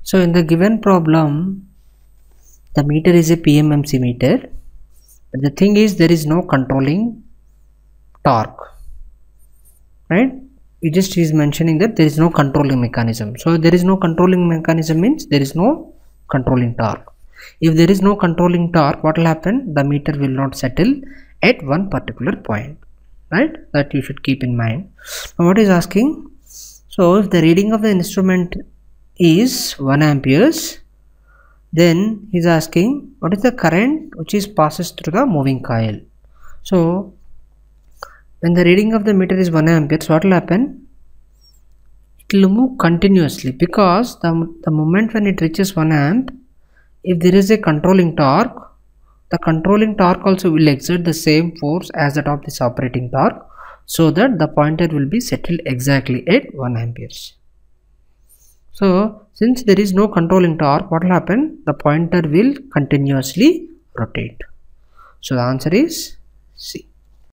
So in the given problem, the meter is a PMMC meter, but the thing is there is no controlling torque, right? It just is mentioning that there is no controlling mechanism. So there is no controlling mechanism means there is no controlling torque. If there is no controlling torque, what will happen? The meter will not settle at one particular point, right? That you should keep in mind. Now what is asking? So if the reading of the instrument is 1 amperes, then he is asking what is the current which is passes through the moving coil. So when the reading of the meter is 1 ampere, so what will happen? It will move continuously, because the moment when it reaches 1 amp, if there is a controlling torque, the controlling torque also will exert the same force as that of this operating torque, so that the pointer will be settled exactly at 1 amperes. So since there is no controlling torque, what will happen? The pointer will continuously rotate. So the answer is C.